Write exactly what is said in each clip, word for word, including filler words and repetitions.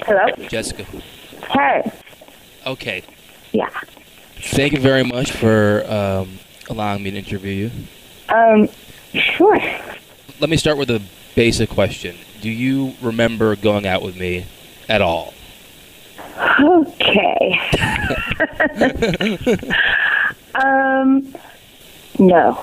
Hello? Jessica. Hey. Okay. Yeah. Thank you very much for um, allowing me to interview you. Um, sure. Let me start with a basic question. Do you remember going out with me at all? Okay. um, no.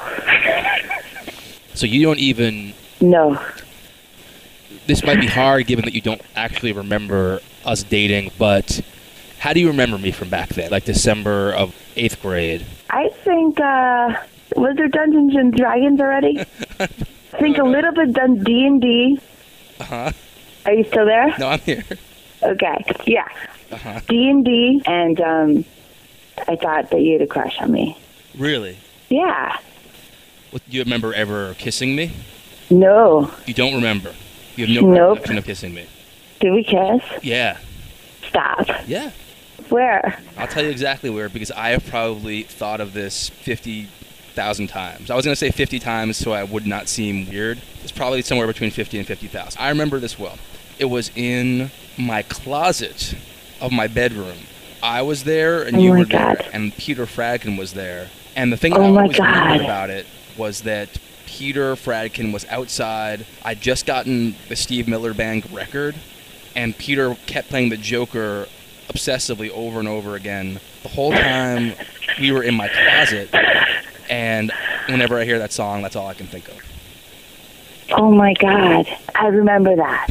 So you don't even... No. This might be hard given that you don't actually remember us dating, but how do you remember me from back then, like December of eighth grade? I think, uh, was there Dungeons and Dragons already? I think a little bit done D and D. Uh-huh. Are you still there? No, I'm here. Okay, yeah. Uh-huh. D and D, and um, I thought that you had a crush on me. Really? Yeah. Well, do you remember ever kissing me? No. You don't remember? You have no Nope. recollection of kissing me? Did we kiss? Yeah. Stop. Yeah. Where? I'll tell you exactly where, because I have probably thought of this fifty thousand times. I was going to say fifty times so I would not seem weird. It's probably somewhere between fifty and fifty thousand. I remember this well. It was in my closet of my bedroom. I was there, and Oh you my were there, God. and Peter Fradkin was there. And the thing that Oh I my always remembered God. about it was that Peter Fradkin was outside. I'd just gotten the Steve Miller Band record, and Peter kept playing the Joker obsessively over and over again. The whole time we were in my closet, and whenever I hear that song, that's all I can think of. Oh my God. I remember that.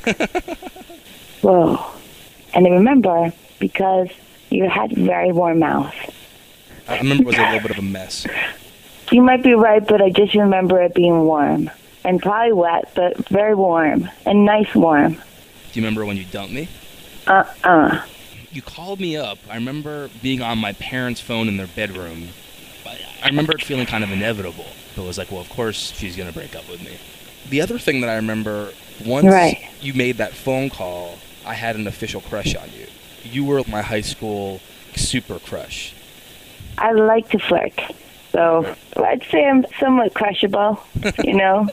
Whoa. And I remember because you had very warm mouth. I remember it was a little bit of a mess. You might be right, but I just remember it being warm. And probably wet, but very warm. And nice warm. Do you remember when you dumped me? Uh-uh. You called me up. I remember being on my parents' phone in their bedroom. I remember it feeling kind of inevitable. It was like, well, of course she's going to break up with me. The other thing that I remember, once Right. you made that phone call, I had an official crush on you. You were my high school super crush. I like to flirt. So I'd say I'm somewhat crushable, you know?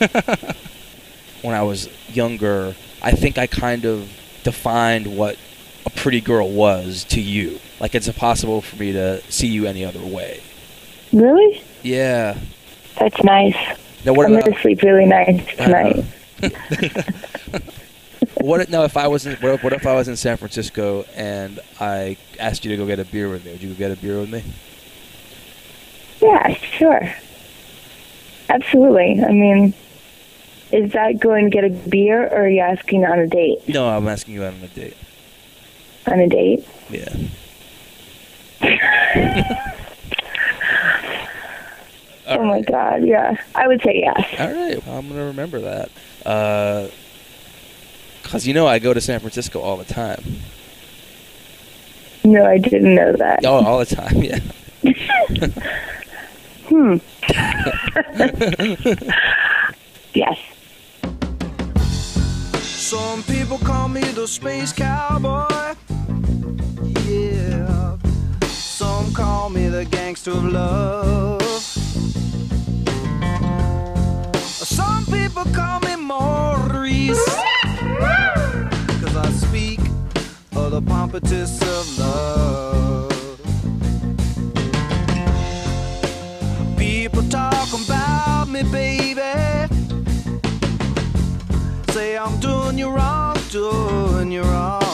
When I was younger, I think I kind of defined what a pretty girl was to you. Like, it's impossible for me to see you any other way. Really? Yeah. That's nice. Now, what I'm about... going to sleep really nice tonight. What if, now, if I was in, what if, what if I was in San Francisco and I asked you to go get a beer with me? Would you go get a beer with me? Yeah, sure. Absolutely. I mean, is that going to get a beer, or are you asking on a date? No, I'm asking you out on a date. On a date? Yeah. Oh, my God, yeah. I would say yes. All right. Well, I'm going to remember that. Because, you know, I go to San Francisco all the time. No, I didn't know that. Oh, all the time, yeah. Hmm. Yes. Some people call me the space cowboy. Yeah. Some call me the gangster of love. Some people call me Maurice, 'cause I speak of the pompatus of love. People talk about me, baby. Say I'm doing you wrong, doing you wrong.